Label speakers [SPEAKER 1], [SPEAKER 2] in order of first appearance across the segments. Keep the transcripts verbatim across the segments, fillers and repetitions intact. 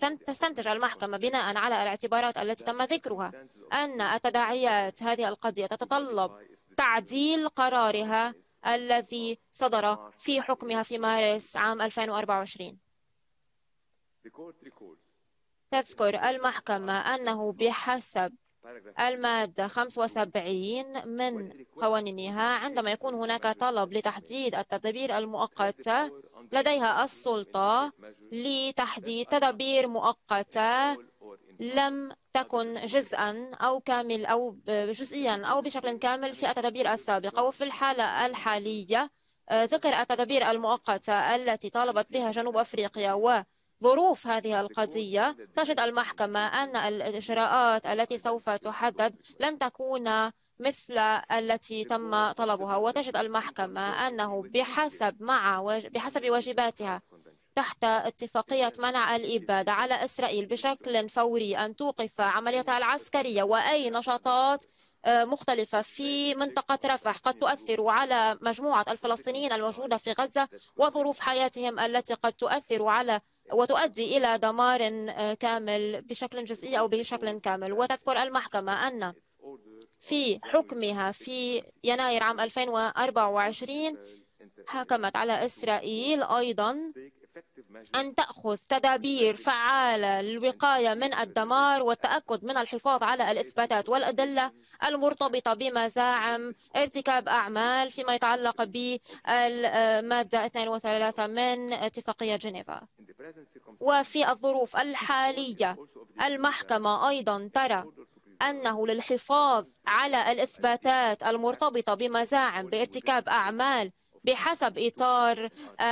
[SPEAKER 1] تستنتج المحكمة بناء على الاعتبارات التي تم ذكرها أن التداعيات هذه القضية تتطلب تعديل قرارها الذي صدر في حكمها في مارس عام ألفين وأربعة وعشرين. تذكر المحكمة أنه بحسب المادة خمسة وسبعين من قوانينها عندما يكون هناك طلب لتحديد التدابير المؤقتة لديها السلطة لتحديد تدابير مؤقتة لم تكن جزءا أو كامل أو جزئيا أو بشكل كامل في التدابير السابقة. وفي الحالة الحالية ذكر التدابير المؤقتة التي طالبت بها جنوب أفريقيا وظروف هذه القضية. تجد المحكمة أن الإجراءات التي سوف تحدد لن تكون مثل التي تم طلبها. وتجد المحكمة أنه بحسب مع بحسب واجباتها تحت اتفاقية منع الإبادة على إسرائيل بشكل فوري أن توقف عملياتها العسكرية وأي نشاطات مختلفة في منطقة رفح قد تؤثر على مجموعة الفلسطينيين الموجودة في غزة وظروف حياتهم التي قد تؤثر على وتؤدي إلى دمار كامل بشكل جزئي أو بشكل كامل. وتذكر المحكمة أن في حكمها في يناير عام ألفين وأربعة وعشرين حكمت على إسرائيل أيضا أن تأخذ تدابير فعالة للوقاية من الدمار والتأكد من الحفاظ على الإثباتات والأدلة المرتبطة بمزاعم ارتكاب أعمال فيما يتعلق بالمادة اثنين وثلاثين من اتفاقية جنيفا. وفي الظروف الحالية المحكمة أيضا ترى أنه للحفاظ على الإثباتات المرتبطة بمزاعم بارتكاب أعمال بحسب إطار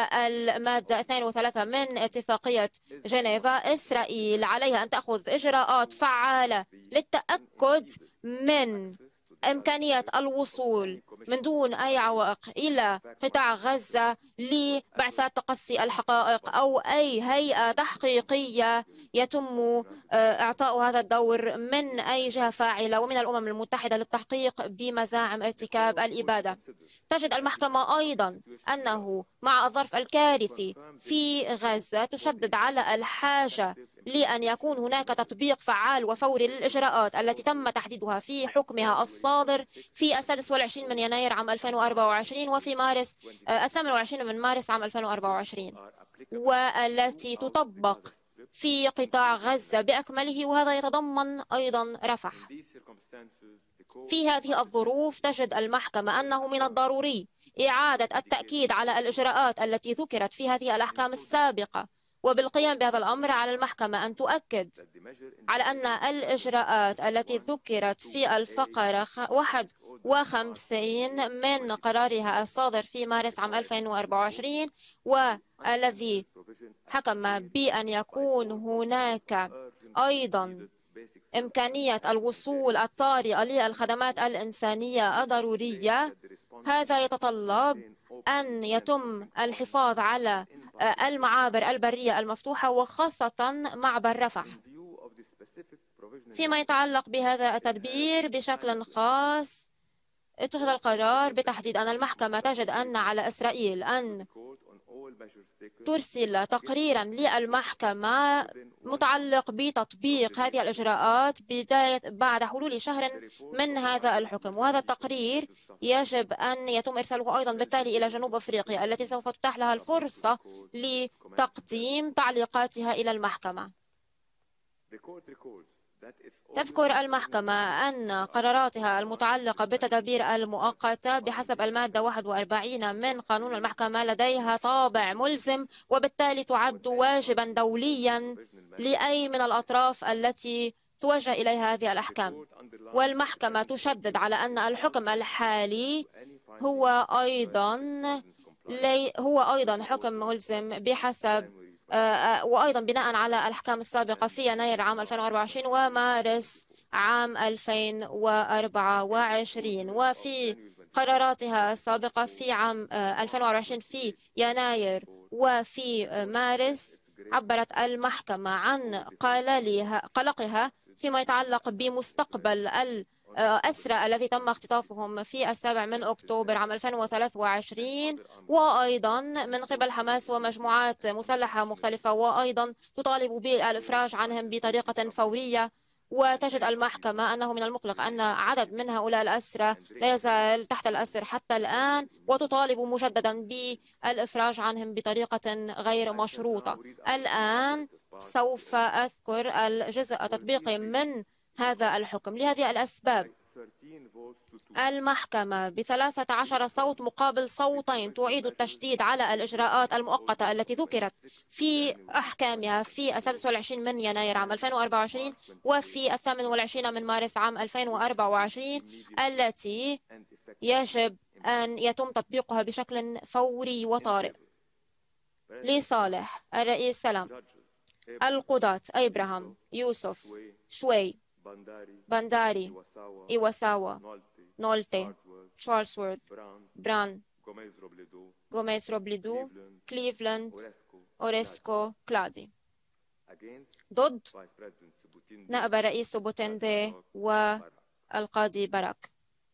[SPEAKER 1] المادة اثنين وثلاثين من اتفاقية جنيفا، إسرائيل عليها أن تأخذ إجراءات فعالة للتأكد من إمكانية الوصول من دون أي عوائق إلى قطاع غزة لبعثات تقصي الحقائق أو أي هيئة تحقيقية يتم إعطاء هذا الدور من أي جهة فاعلة ومن الأمم المتحدة للتحقيق بمزاعم ارتكاب الإبادة. تجد المحكمة أيضا أنه مع الظرف الكارثي في غزة تشدد على الحاجة لأن يكون هناك تطبيق فعال وفوري للإجراءات التي تم تحديدها في حكمها الصادر في السادس والعشرين من يناير عام ألفين وأربعة وعشرين وفي مارس الثامن والعشرين من مارس عام ألفين وأربعة وعشرين والتي تطبق في قطاع غزة بأكمله، وهذا يتضمن أيضا رفح. في هذه الظروف تجد المحكمة أنه من الضروري إعادة التأكيد على الإجراءات التي ذكرت في هذه الأحكام السابقة، وبالقيام بهذا الأمر على المحكمة أن تؤكد على أن الإجراءات التي ذكرت في الفقرة واحد وخمسين من قرارها الصادر في مارس عام ألفين وأربعة وعشرين والذي حكم بأن يكون هناك أيضا إمكانية الوصول الطارئة للخدمات الإنسانية الضرورية، هذا يتطلب أن يتم الحفاظ على المعابر البرية المفتوحة وخاصة معبر رفح. فيما يتعلق بهذا التدبير بشكل خاص اتخذ القرار بتحديد أن المحكمة تجد أن على إسرائيل أن ترسل تقريرا للمحكمة متعلق بتطبيق هذه الإجراءات بداية بعد حلول شهر من هذا الحكم. وهذا التقرير يجب أن يتم إرساله أيضا بالتالي إلى جنوب أفريقيا التي سوف تتاح لها الفرصة لتقديم تعليقاتها إلى المحكمة. تذكر المحكمة أن قراراتها المتعلقة بالتدابير المؤقتة بحسب المادة واحد وأربعين من قانون المحكمة لديها طابع ملزم، وبالتالي تعد واجبا دوليا لأي من الأطراف التي توجه إليها هذه الأحكام. والمحكمة تشدد على أن الحكم الحالي هو أيضا هو أيضا حكم ملزم بحسب وأيضا بناء على الأحكام السابقة في يناير عام ألفين وأربعة وعشرين ومارس عام ألفين وأربعة وعشرين. وفي قراراتها السابقة في عام ألفين وأربعة وعشرين في يناير وفي مارس عبرت المحكمة عن قلقها فيما يتعلق بمستقبل أسرى الذي تم اختطافهم في السابع من أكتوبر عام ألفين وثلاثة وعشرين، وأيضا من قبل حماس ومجموعات مسلحة مختلفة، وأيضا تطالب بالإفراج عنهم بطريقة فورية. وتجد المحكمة أنه من المقلق أن عدد من هؤلاء الأسرى لا يزال تحت الأسر حتى الآن، وتطالب مجددا بالإفراج عنهم بطريقة غير مشروطة. الآن سوف أذكر الجزء التطبيقي من هذا الحكم. لهذه الأسباب المحكمة بثلاثة عشر صوت مقابل صوتين تعيد التشديد على الإجراءات المؤقتة التي ذكرت في أحكامها في السادس والعشرين من يناير عام ألفين وأربعة وعشرين وفي الثامن والعشرين من مارس عام ألفين وأربعة وعشرين، التي يجب أن يتم تطبيقها بشكل فوري وطارئ لصالح الرئيس سلام، القضاة إبراهام، يوسف، شوي، بانداري، إيواساوا، نولتي، تشارلزورث، بران، غوميز روبليدو، كليفلاند، أوريسكو، كلادي، ضد نائب الرئيس سوبوتيندي والقاضي باراك،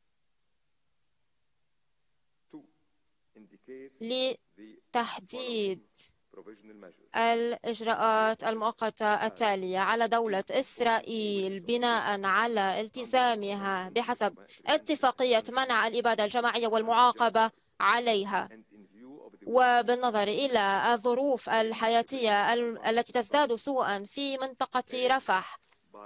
[SPEAKER 1] لتحديد الإجراءات المؤقتة التالية على دولة إسرائيل بناء على التزامها بحسب اتفاقية منع الإبادة الجماعية والمعاقبة عليها، وبالنظر إلى الظروف الحياتية التي تزداد سوءا في منطقة رفح.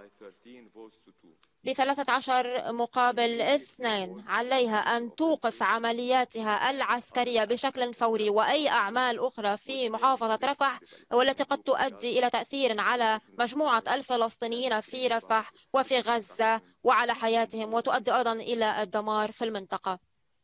[SPEAKER 1] بثلاثة عشر مقابل اثنين عليها أن توقف عملياتها العسكرية بشكل فوري وأي أعمال أخرى في محافظة رفح والتي قد تؤدي إلى تأثير على مجموعة الفلسطينيين في رفح وفي غزة وعلى حياتهم، وتؤدي أيضا إلى الدمار في المنطقة.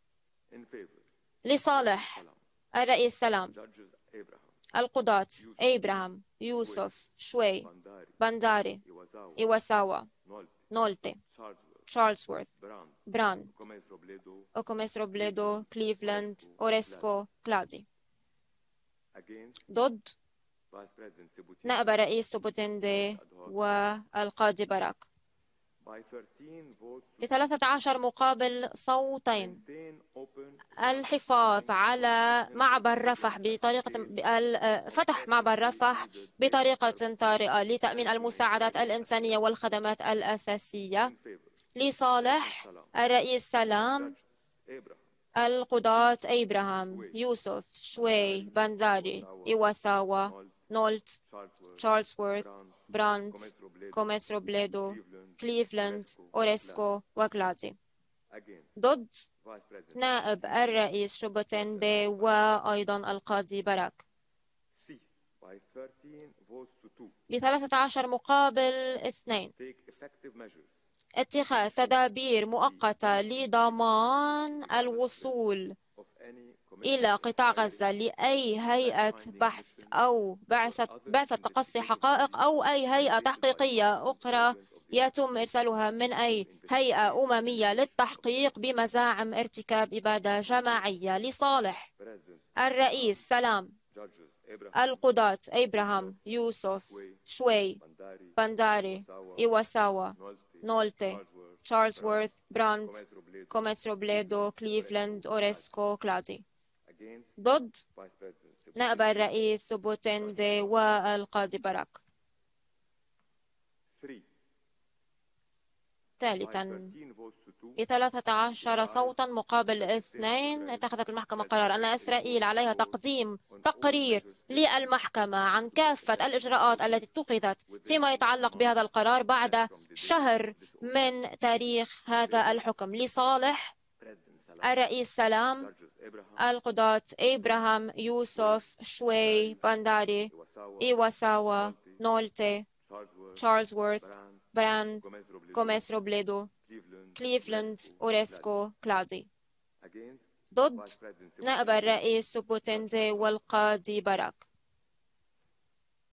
[SPEAKER 1] لصالح الرئيس سلام، القضاة إبراهام، يوسف، شوي، بانداري، إيواساوا، نولتي، تشارلزورث، بران، أوكوميس روبليدو، كليفلاند، أوريسكو، كلادي، ضد نائب الرئيس سوبوتيندي والقاضي باراك بثلاثة عشر مقابل صوتين. الحفاظ على معبر رفح بطريقة فتح معبر رفح بطريقة طارئة لتأمين المساعدات الإنسانية والخدمات الأساسية لصالح الرئيس سلام، القضاة إبراهام، يوسف، شوي، بانداري، إيواساوا، نولت، تشارلزورث، براند، كوميس روبليدو، كليفلاند، أوريسكو وكلادي، ضد نائب الرئيس شوبوتيندي وأيضا القاضي باراك بثلاثة عشر مقابل اثنين. اتخاذ تدابير مؤقتة لضمان الوصول إلى قطاع غزة لأي هيئة بحث أو بعثة بعثة تقصي حقائق أو أي هيئة تحقيقية أخرى يتم إرسالها من أي هيئة أممية للتحقيق بمزاعم ارتكاب إبادة جماعية لصالح الرئيس سلام، القضاة إبراهام، يوسف، شوي، بانداري، إيواساوا، نولتي، تشارلزورث، براند، كوميس روبليدو، كليفلاند، أوريسكو، كلادي، ضد نائب الرئيس سوبوتيندي والقاضي باراك. ثالثا، بثلاثة عشر صوتا مقابل اثنين اتخذت المحكمة قرار أن إسرائيل عليها تقديم تقرير للمحكمة عن كافة الإجراءات التي اتخذت فيما يتعلق بهذا القرار بعد شهر من تاريخ هذا الحكم لصالح الرئيس سلام، القضاة إبراهام، يوسف، شوي، بانداري، إيواساوا، نولتي، تشارلزورث، براند، كوميس روبليدو، كليفلاند، أوريسكو، كلادي، ضد نائب الرئيس سوبوتيندي والقاضي باراك